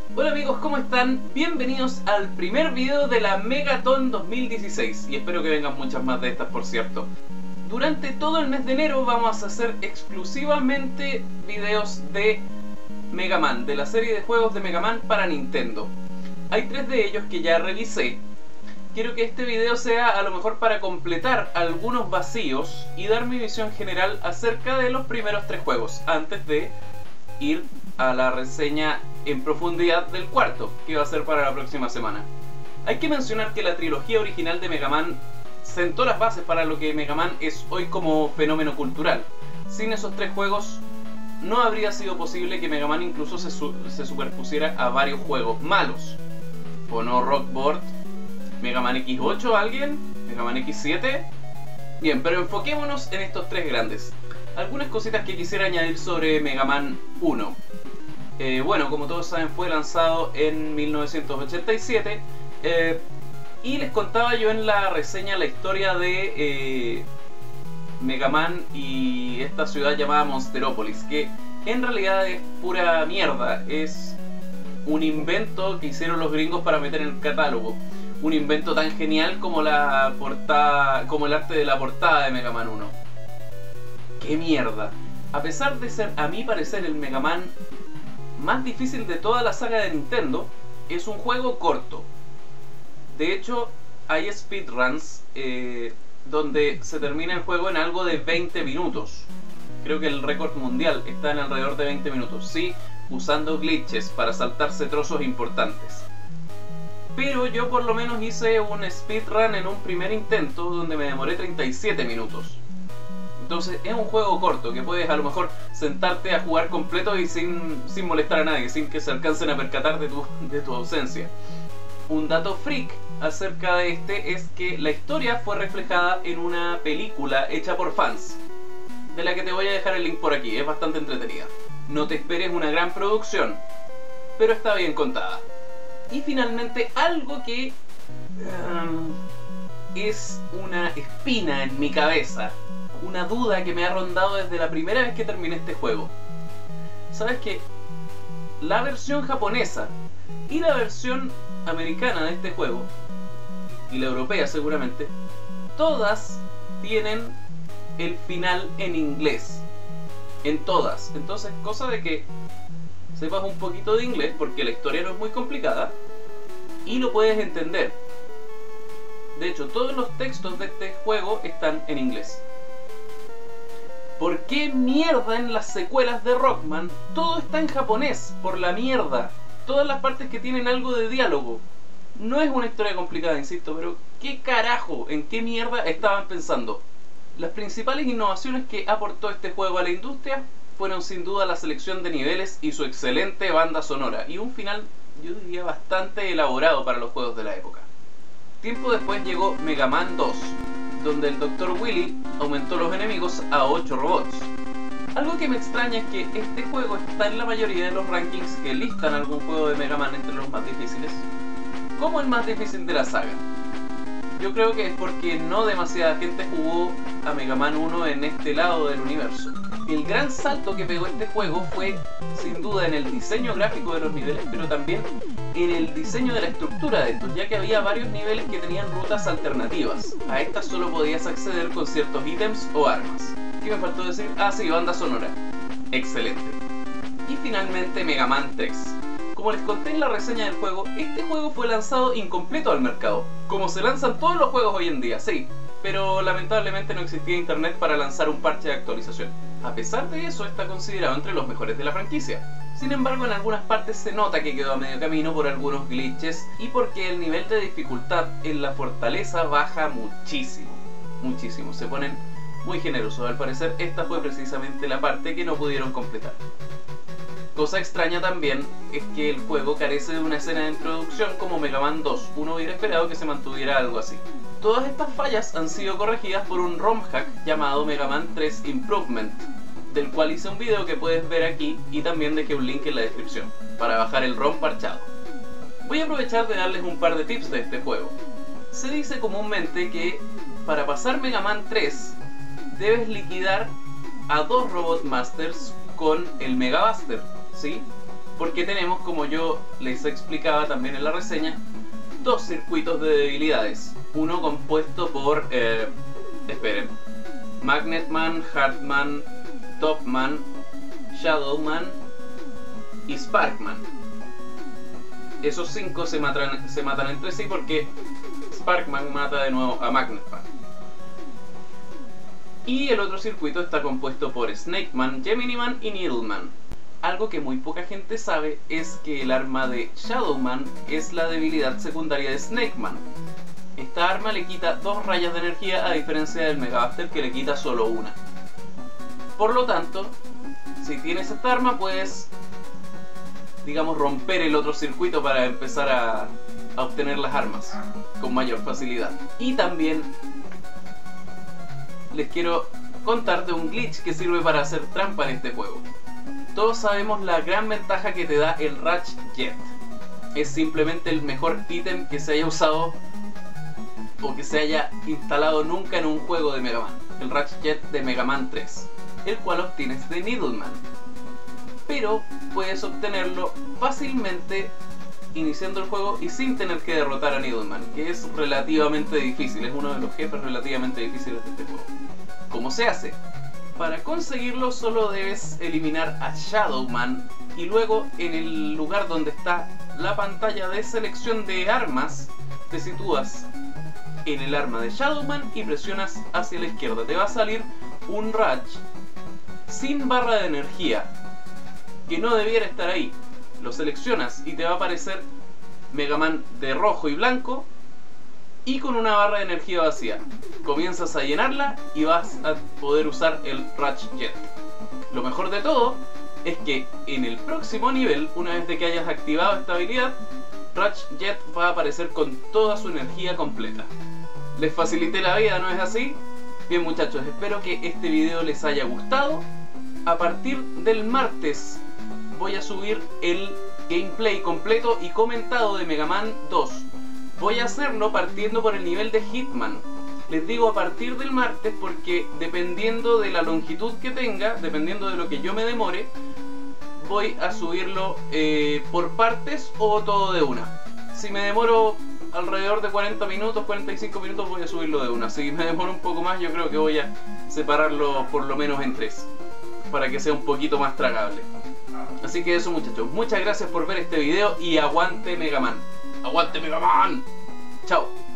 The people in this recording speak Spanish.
Hola amigos, ¿cómo están? Bienvenidos al primer video de la Megaton 2016 y espero que vengan muchas más de estas, por cierto. Durante todo el mes de enero vamos a hacer exclusivamente videos de Mega Man, de la serie de juegos de Mega Man para Nintendo. Hay 3 de ellos que ya revisé. Quiero que este video sea a lo mejor para completar algunos vacíos y dar mi visión general acerca de los primeros 3 juegos, antes de ir a la reseña en profundidad del cuarto, que va a ser para la próxima semana. Hay que mencionar que la trilogía original de Mega Man sentó las bases para lo que Mega Man es hoy como fenómeno cultural. Sin esos 3 juegos no habría sido posible que Mega Man incluso se superpusiera a varios juegos malos. ¿O no, Rockboard? ¿Mega Man X8 alguien? ¿Mega Man X7? Bien, pero enfoquémonos en estos 3 grandes. Algunas cositas que quisiera añadir sobre Mega Man 1. Bueno, como todos saben, fue lanzado en 1987 y les contaba yo en la reseña la historia de Mega Man y esta ciudad llamada Monsterópolis, que en realidad es pura mierda. Es un invento que hicieron los gringos para meter en el catálogo. Un invento tan genial como la portada, como el arte de la portada de Mega Man 1. ¡Qué mierda! A pesar de ser, a mi parecer, el Mega Man más difícil de toda la saga de Nintendo, es un juego corto. De hecho, hay speedruns donde se termina el juego en algo de 20 minutos. Creo que el récord mundial está en alrededor de 20 minutos. Sí, usando glitches para saltarse trozos importantes. Pero yo por lo menos hice un speedrun en un primer intento donde me demoré 37 minutos. Entonces es un juego corto que puedes a lo mejor sentarte a jugar completo y sin molestar a nadie, sin que se alcancen a percatar de tu ausencia. Un dato freak acerca de este es que la historia fue reflejada en una película hecha por fans, de la que te voy a dejar el link por aquí, es bastante entretenida. No te esperes una gran producción, pero está bien contada. Y finalmente algo que es una espina en mi cabeza, una duda que me ha rondado desde la primera vez que terminé este juego. ¿Sabes qué? La versión japonesa y la versión americana de este juego, y la europea seguramente, todas tienen el final en inglés. En todas. Entonces, cosa de que sepas un poquito de inglés, porque la historia no es muy complicada, y lo puedes entender. De hecho, todos los textos de este juego están en inglés. ¿Por qué mierda en las secuelas de Rockman todo está en japonés? Por la mierda. Todas las partes que tienen algo de diálogo. No es una historia complicada, insisto, pero ¿qué carajo? ¿En qué mierda estaban pensando? Las principales innovaciones que aportó este juego a la industria fueron sin duda la selección de niveles y su excelente banda sonora, y un final, yo diría, bastante elaborado para los juegos de la época. Tiempo después llegó Mega Man 2, donde el Dr. Willy aumentó los enemigos a 8 robots. Algo que me extraña es que este juego está en la mayoría de los rankings que listan algún juego de Mega Man entre los más difíciles, como el más difícil de la saga. Yo creo que es porque no demasiada gente jugó a Mega Man 1 en este lado del universo. El gran salto que pegó este juego fue sin duda en el diseño gráfico de los niveles, pero también en el diseño de la estructura de estos, ya que había varios niveles que tenían rutas alternativas. A estas solo podías acceder con ciertos ítems o armas. ¿Qué me faltó decir? Ah sí, banda sonora. Excelente. Y finalmente Mega Man 3. Como les conté en la reseña del juego, este juego fue lanzado incompleto al mercado, como se lanzan todos los juegos hoy en día, sí, pero lamentablemente no existía internet para lanzar un parche de actualización. A pesar de eso, está considerado entre los mejores de la franquicia. Sin embargo, en algunas partes se nota que quedó a medio camino por algunos glitches y porque el nivel de dificultad en la fortaleza baja muchísimo. Muchísimo, se ponen muy generosos. Al parecer, esta fue precisamente la parte que no pudieron completar. Cosa extraña también es que el juego carece de una escena de introducción como Mega Man 2. Uno hubiera esperado que se mantuviera algo así. Todas estas fallas han sido corregidas por un ROM hack llamado Mega Man 3 Improvement, del cual hice un video que puedes ver aquí y también dejé un link en la descripción para bajar el ROM parchado. Voy a aprovechar de darles un par de tips de este juego. Se dice comúnmente que para pasar Mega Man 3 debes liquidar a 2 Robot Masters con el Mega Buster, ¿sí? porque tenemos, como yo les explicaba también en la reseña, dos circuitos de debilidades. Uno compuesto por, esperen, Magnetman, Heartman, Topman, Shadowman y Sparkman. Esos 5 se matan entre sí porque Sparkman mata de nuevo a Magnetman. Y el otro circuito está compuesto por Snakeman, Geminiman y Needleman. Algo que muy poca gente sabe es que el arma de Shadowman es la debilidad secundaria de Snakeman. Esta arma le quita 2 rayas de energía, a diferencia del Megabuster que le quita solo una. Por lo tanto, si tienes esta arma puedes, digamos, romper el otro circuito para empezar a obtener las armas con mayor facilidad. Y también les quiero contar de un glitch que sirve para hacer trampa en este juego. Todos sabemos la gran ventaja que te da el Ratchet Jet. Es simplemente el mejor ítem que se haya usado o que se haya instalado nunca en un juego de Mega Man. El Ratchet Jet de Mega Man 3, el cual obtienes de Needleman. Pero puedes obtenerlo fácilmente iniciando el juego y sin tener que derrotar a Needleman, que es relativamente difícil, es uno de los jefes relativamente difíciles de este juego. ¿Cómo se hace? Para conseguirlo solo debes eliminar a Shadowman y luego en el lugar donde está la pantalla de selección de armas te sitúas en el arma de Shadowman y presionas hacia la izquierda. Te va a salir un Ratchet sin barra de energía que no debiera estar ahí. Lo seleccionas y te va a aparecer Mega Man de rojo y blanco y con una barra de energía vacía. Comienzas a llenarla y vas a poder usar el Ratchet Jet. Lo mejor de todo es que en el próximo nivel, una vez de que hayas activado esta habilidad, Ratchet Jet va a aparecer con toda su energía completa. Les facilité la vida, ¿no es así? Bien muchachos, espero que este video les haya gustado. A partir del martes voy a subir el gameplay completo y comentado de Mega Man 2. Voy a hacerlo partiendo por el nivel de Hitman. Les digo a partir del martes porque dependiendo de la longitud que tenga, dependiendo de lo que yo me demore, voy a subirlo por partes o todo de una. Si me demoro alrededor de 40 minutos, 45 minutos, voy a subirlo de una. Si me demoro un poco más, yo creo que voy a separarlo por lo menos en 3, para que sea un poquito más tragable. Así que eso muchachos, muchas gracias por ver este video y aguante Mega Man. ¡Aguante Mega Man! ¡Chao!